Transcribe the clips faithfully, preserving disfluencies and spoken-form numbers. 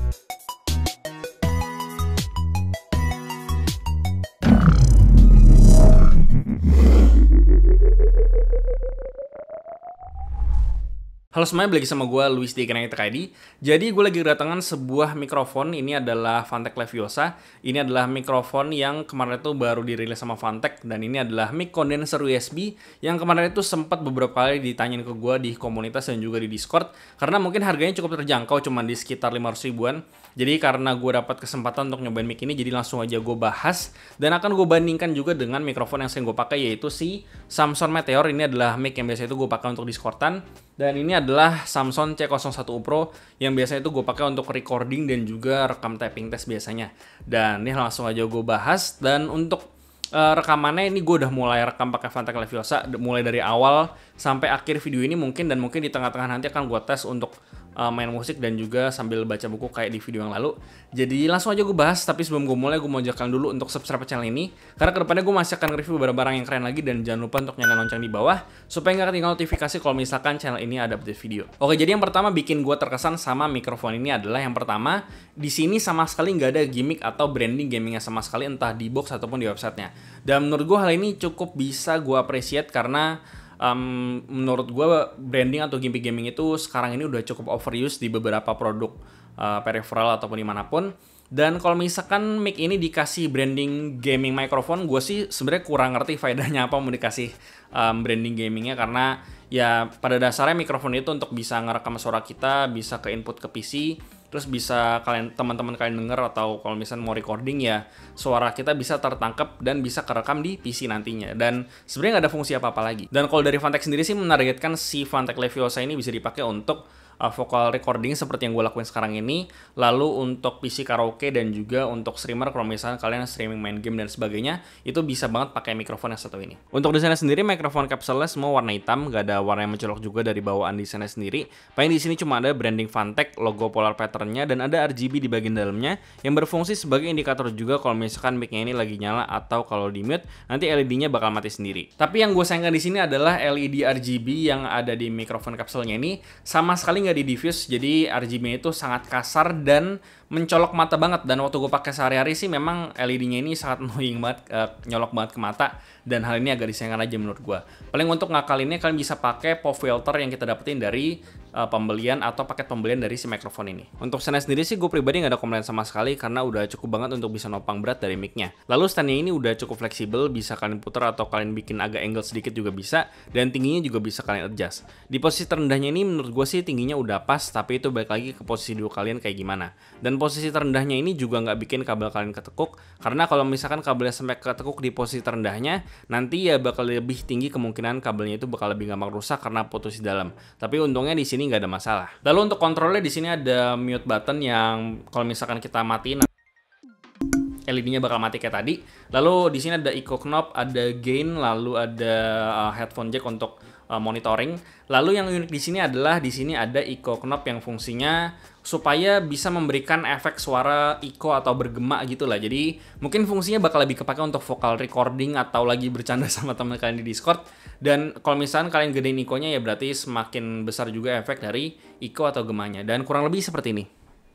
Halo semuanya, balik sama gue Luis di Connected I D. Jadi gue lagi kedatangan sebuah mikrofon. Ini adalah Fantech Leviosa. Ini adalah mikrofon yang kemarin itu baru dirilis sama Fantech. Dan ini adalah mic condenser U S B yang kemarin itu sempat beberapa kali ditanyain ke gue di komunitas dan juga di Discord. Karena mungkin harganya cukup terjangkau, cuma di sekitar lima ratus ribuan. Jadi karena gue dapat kesempatan untuk nyobain mic ini, jadi langsung aja gue bahas. Dan akan gue bandingkan juga dengan mikrofon yang sering gue pakai, yaitu si Samson Meteor. Ini adalah mic yang biasa itu gue pakai untuk Discordan. Dan ini adalah Samson C nol satu Pro yang biasanya itu gue pakai untuk recording dan juga rekam typing test biasanya. Dan ini langsung aja gue bahas. Dan untuk uh, rekamannya ini gue udah mulai rekam pakai Fantech Leviosa mulai dari awal sampai akhir video ini mungkin, dan mungkin di tengah-tengah nanti akan gue tes untuk uh, main musik dan juga sambil baca buku kayak di video yang lalu. Jadi langsung aja gue bahas, tapi sebelum gue mulai gue mau ajakkan dulu untuk subscribe channel ini, karena kedepannya gue masih akan review beberapa barang yang keren lagi, dan jangan lupa untuk nyalain lonceng di bawah supaya nggak ketinggalan notifikasi kalau misalkan channel ini ada update video. Oke, jadi yang pertama bikin gue terkesan sama mikrofon ini adalah yang pertama, di sini sama sekali nggak ada gimmick atau branding gamingnya sama sekali, entah di box ataupun di websitenya. Dan menurut gue hal ini cukup bisa gue appreciate karena Um, menurut gue branding atau gimmick gaming itu sekarang ini udah cukup overuse di beberapa produk uh, peripheral ataupun dimanapun. Dan kalau misalkan mic ini dikasih branding gaming microphone, gue sih sebenarnya kurang ngerti faedahnya apa mau dikasih um, branding gamingnya, karena ya pada dasarnya mikrofon itu untuk bisa ngerekam suara kita, bisa ke input ke P C, terus bisa kalian teman-teman kalian denger, atau kalau misalnya mau recording ya suara kita bisa tertangkap dan bisa kerekam di P C nantinya. Dan sebenarnya nggak ada fungsi apa-apa lagi. Dan kalau dari Fantech sendiri sih menargetkan si Fantech Leviosa ini bisa dipakai untuk Uh, vocal recording seperti yang gue lakuin sekarang ini, lalu untuk P C karaoke dan juga untuk streamer kalau misalnya kalian streaming main game dan sebagainya, itu bisa banget pakai mikrofon yang satu ini. Untuk desainnya sendiri, mikrofon kapselnya semua warna hitam, gak ada warna yang mencolok juga dari bawaan desainnya sendiri. Paling di sini cuma ada branding Fantech, logo polar patternnya, dan ada R G B di bagian dalamnya yang berfungsi sebagai indikator juga kalau misalkan mic-nya ini lagi nyala atau kalau di mute nanti L E D-nya bakal mati sendiri. Tapi yang gue sayangkan di sini adalah L E D R G B yang ada di mikrofon kapselnya ini sama sekali nggak di diffuse, jadi R G B itu sangat kasar dan mencolok mata banget. Dan waktu gue pakai sehari-hari sih memang L E D-nya ini sangat annoying banget, uh, nyolok banget ke mata, dan hal ini agak disayangkan aja menurut gue. Paling untuk ngakalinnya kalian bisa pakai pop filter yang kita dapetin dari uh, pembelian atau paket pembelian dari si mikrofon ini. Untuk stand sendiri sih gue pribadi nggak ada komplain sama sekali karena udah cukup banget untuk bisa nopang berat dari mic-nya. Lalu standnya ini udah cukup fleksibel, bisa kalian putar atau kalian bikin agak angle sedikit juga bisa, dan tingginya juga bisa kalian adjust. Di posisi terendahnya ini menurut gue sih tingginya udah pas, tapi itu balik lagi ke posisi dua kalian kayak gimana. Dan posisi terendahnya ini juga nggak bikin kabel kalian ketekuk, karena kalau misalkan kabelnya sampai ketekuk di posisi terendahnya, nanti ya bakal lebih tinggi kemungkinan kabelnya itu bakal lebih gampang rusak karena putus di dalam. Tapi untungnya di sini nggak ada masalah. Lalu untuk kontrolnya di sini ada mute button yang kalau misalkan kita matiin L E D-nya bakal mati kayak tadi. Lalu di sini ada echo knob, ada gain, lalu ada uh, headphone jack untuk uh, monitoring. Lalu yang unik di sini adalah di sini ada echo knob yang fungsinya supaya bisa memberikan efek suara echo atau bergema gitu lah. Jadi mungkin fungsinya bakal lebih kepake untuk vocal recording atau lagi bercanda sama teman kalian di Discord. Dan kalau misalnya kalian gedein echo-nya ya berarti semakin besar juga efek dari echo atau gemanya. Dan kurang lebih seperti ini.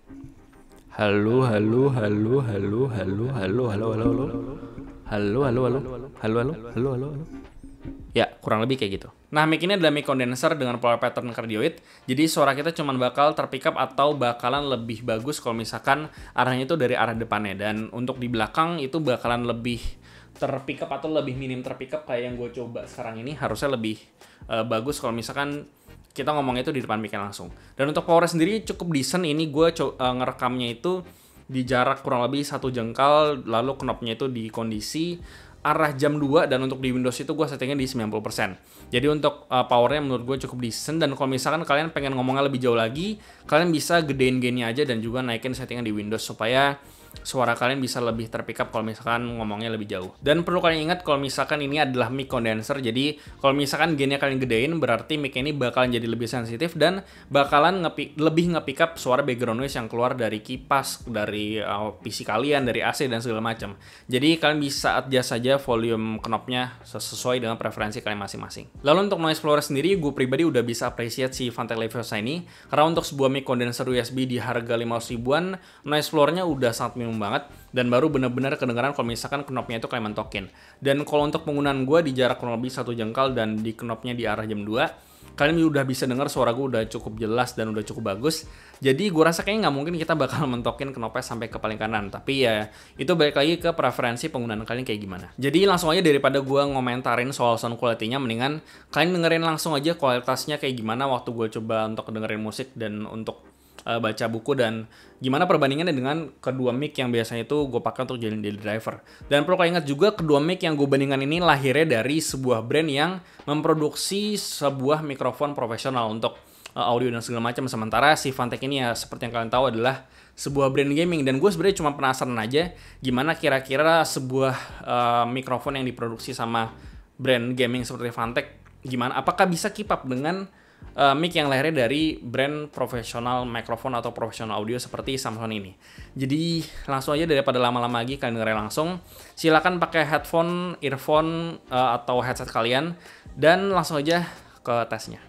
Halo, halo, halo, halo, halo, halo, halo, halo, halo, halo, halo, halo, halo, halo, halo, halo, halo. Ya, kurang lebih kayak gitu. Nah, mic ini adalah mic condenser dengan polar pattern cardioid. Jadi suara kita cuma bakal terpick up atau bakalan lebih bagus kalau misalkan arahnya itu dari arah depannya. Dan untuk di belakang itu bakalan lebih terpick up atau lebih minim terpick up kayak yang gue coba sekarang ini. Harusnya lebih uh, bagus kalau misalkan kita ngomongnya itu di depan mic langsung. Dan untuk power sendiri cukup decent. Ini gue uh, ngerekamnya itu di jarak kurang lebih satu jengkal, lalu knobnya itu di kondisi arah jam dua, dan untuk di Windows itu gue settingnya di sembilan puluh persen. Jadi untuk uh, powernya menurut gue cukup decent, dan kalau misalkan kalian pengen ngomongnya lebih jauh lagi, kalian bisa gedein gainnya aja dan juga naikin settingan di Windows supaya suara kalian bisa lebih terpick up kalau misalkan ngomongnya lebih jauh. Dan perlu kalian ingat kalau misalkan ini adalah mic condenser, jadi kalau misalkan gainnya kalian gedein, berarti mic ini bakalan jadi lebih sensitif dan bakalan ngepi lebih nge-pick up suara background noise yang keluar dari kipas, dari uh, P C kalian, dari A C dan segala macam. Jadi kalian bisa adjust saja volume knobnya sesuai dengan preferensi kalian masing-masing. Lalu untuk noise floor sendiri, gue pribadi udah bisa appreciate si Phanteks Leviosa ini, karena untuk sebuah mic condenser U S B di harga lima ratus ribuan, noise floor-nya udah sangat minimum banget, dan baru bener-bener kedengaran kalau misalkan knobnya itu kalian mentokin. Dan kalau untuk penggunaan gue di jarak kurang lebih satu jengkal dan di knobnya di arah jam dua, kalian udah bisa dengar suara gue udah cukup jelas dan udah cukup bagus. Jadi gue rasa kayaknya nggak mungkin kita bakal mentokin knobnya sampai ke paling kanan, tapi ya itu balik lagi ke preferensi penggunaan kalian kayak gimana. Jadi langsung aja, daripada gue ngomentarin soal sound quality-nya, mendingan kalian dengerin langsung aja kualitasnya kayak gimana waktu gue coba untuk dengerin musik dan untuk Uh, baca buku, dan gimana perbandingannya dengan kedua mic yang biasanya itu gue pakai untuk jadi daily driver. Dan perlu kalian ingat juga, kedua mic yang gue bandingkan ini lahirnya dari sebuah brand yang memproduksi sebuah mikrofon profesional untuk uh, audio dan segala macam. Sementara si Phanteks ini ya seperti yang kalian tahu adalah sebuah brand gaming, dan gue sebenarnya cuma penasaran aja gimana kira-kira sebuah uh, mikrofon yang diproduksi sama brand gaming seperti Phanteks, gimana apakah bisa keep up dengan Uh, mic yang lahirnya dari brand profesional mikrofon atau profesional audio seperti Samsung ini. Jadi langsung aja, daripada lama-lama lagi kalian dengerin langsung, silakan pakai headphone, earphone, uh, atau headset kalian, dan langsung aja ke tesnya.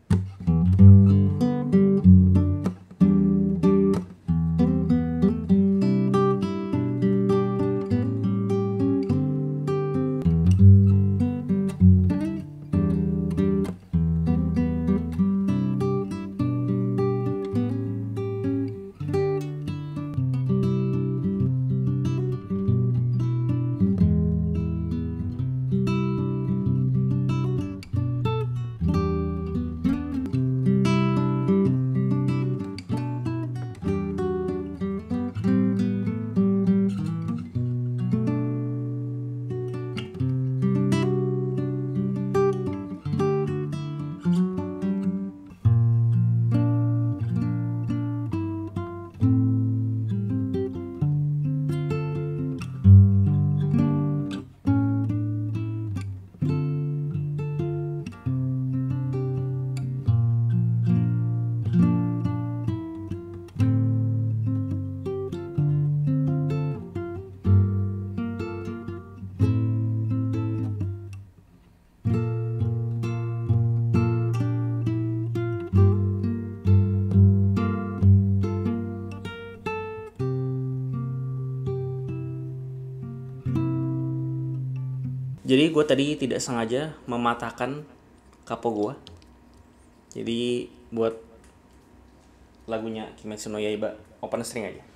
Jadi gue tadi tidak sengaja mematahkan kapo gue. Jadi buat lagunya Kimetsu no Yaiba open string aja.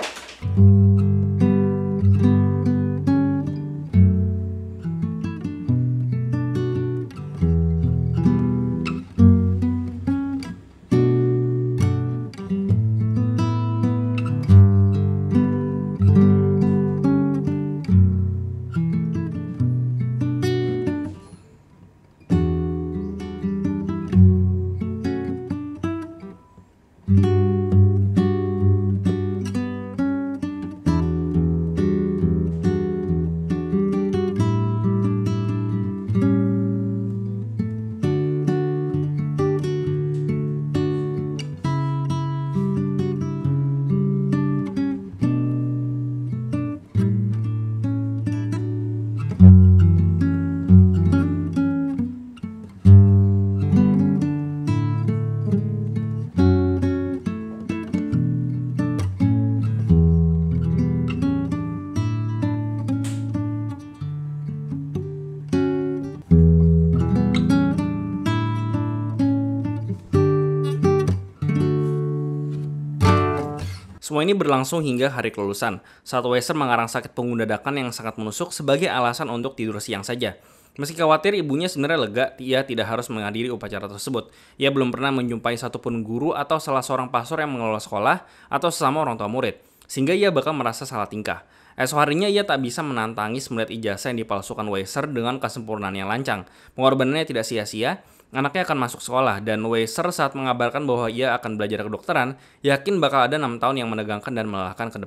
Semua ini berlangsung hingga hari kelulusan, saat Weser mengarang sakit punggung dadakan yang sangat menusuk sebagai alasan untuk tidur siang saja. Meski khawatir, ibunya sebenarnya lega, ia tidak harus menghadiri upacara tersebut. Ia belum pernah menjumpai satupun guru atau salah seorang pastor yang mengelola sekolah atau sesama orang tua murid, sehingga ia bakal merasa salah tingkah. Esok harinya ia tak bisa menantangis melihat ijazah yang dipalsukan Weser dengan kesempurnaan yang lancang. Pengorbanannya tidak sia-sia. Anaknya akan masuk sekolah, dan Weser saat mengabarkan bahwa ia akan belajar kedokteran, yakin bakal ada enam tahun yang menegangkan dan melelahkan ke depan.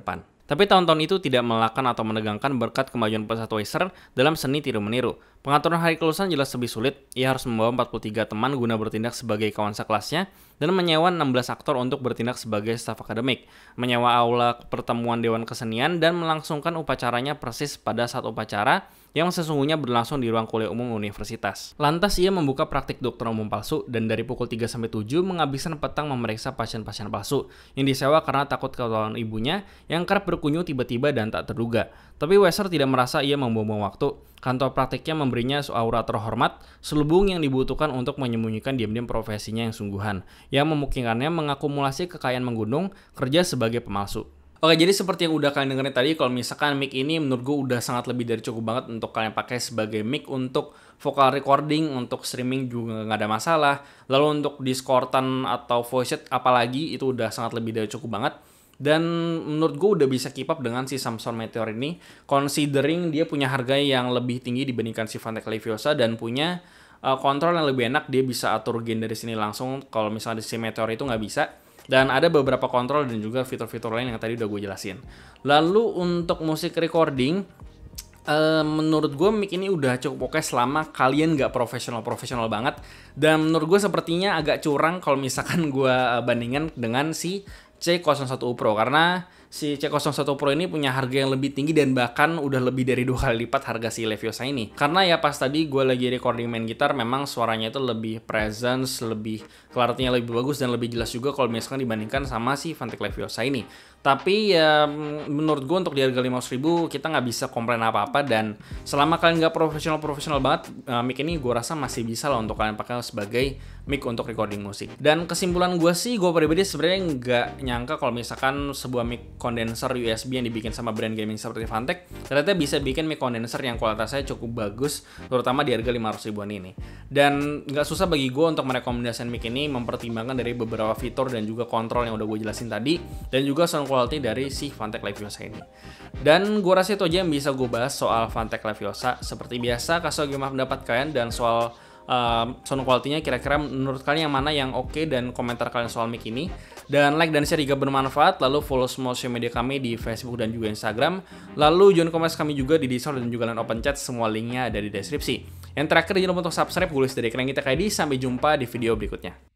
Tapi tahun-tahun itu tidak melelahkan atau menegangkan berkat kemajuan pesat Weser dalam seni tiru-meniru. Pengaturan hari kelulusan jelas lebih sulit, ia harus membawa empat puluh tiga teman guna bertindak sebagai kawan sekelasnya, dan menyewa enam belas aktor untuk bertindak sebagai staf akademik, menyewa aula pertemuan Dewan Kesenian, dan melangsungkan upacaranya persis pada saat upacara yang sesungguhnya berlangsung di ruang kuliah umum universitas. Lantas ia membuka praktik dokter umum palsu dan dari pukul tiga sampai tujuh menghabiskan petang memeriksa pasien-pasien palsu yang disewa karena takut ketahuan ibunya yang kerap berkunjung tiba-tiba dan tak terduga. Tapi Weser tidak merasa ia membuang-buang waktu. Kantor praktiknya memberinya aura terhormat, selubung yang dibutuhkan untuk menyembunyikan diam-diam profesinya yang sungguhan, yang memungkinkannya mengakumulasi kekayaan menggunung kerja sebagai pemalsu. Oke, jadi seperti yang udah kalian dengerin tadi, kalau misalkan mic ini menurut gue udah sangat lebih dari cukup banget untuk kalian pakai sebagai mic untuk vocal recording, untuk streaming juga nggak ada masalah. Lalu untuk Discordan atau voice chat apalagi itu udah sangat lebih dari cukup banget. Dan menurut gue udah bisa keep up dengan si Samson Meteor ini, considering dia punya harga yang lebih tinggi dibandingkan si Phanteks Leviosa dan punya uh, kontrol yang lebih enak. Dia bisa atur gain dari sini langsung, kalau misalnya si Meteor itu nggak bisa. Dan ada beberapa kontrol dan juga fitur-fitur lain yang tadi udah gue jelasin. Lalu untuk musik recording, uh, menurut gue mic ini udah cukup oke selama kalian nggak profesional-profesional banget. Dan menurut gue sepertinya agak curang kalau misalkan gue bandingkan dengan si C nol satu Pro, karena si C nol satu Pro ini punya harga yang lebih tinggi dan bahkan udah lebih dari dua kali lipat harga si Leviosa ini. Karena ya pas tadi gue lagi recording main gitar, memang suaranya itu lebih presence, lebih clarity-nya lebih bagus dan lebih jelas juga kalau misalkan dibandingkan sama si Phanteks Leviosa ini. Tapi ya menurut gue untuk di harga lima ratus ribu kita nggak bisa komplain apa-apa, dan selama kalian nggak profesional-profesional banget, uh, mic ini gue rasa masih bisa lah untuk kalian pakai sebagai mic untuk recording musik. Dan kesimpulan gue sih, gue pribadi sebenarnya nggak nyangka kalau misalkan sebuah mic condenser U S B yang dibikin sama brand gaming seperti Phanteks ternyata bisa bikin mic condenser yang kualitasnya cukup bagus, terutama di harga lima ratus ribuan ini. Dan nggak susah bagi gue untuk merekomendasikan mic ini, mempertimbangkan dari beberapa fitur dan juga kontrol yang udah gue jelasin tadi, dan juga sound quality dari si Phanteks Leviosa ini. Dan gue rasa itu aja yang bisa gue bahas soal Phanteks Leviosa. Seperti biasa, kasih gimana pendapat kalian dan soal Uh, sound quality-nya kira-kira menurut kalian yang mana yang oke, okay, dan komentar kalian soal mic ini. Dan like dan share jika bermanfaat. Lalu follow semua sosial media kami di Facebook dan juga Instagram. Lalu join komunitas kami juga di Discord dan juga line open chat. Semua linknya ada di deskripsi. Yang terakhir, jangan lupa untuk subscribe, tulis dari Keren Kita K I D. Sampai jumpa di video berikutnya.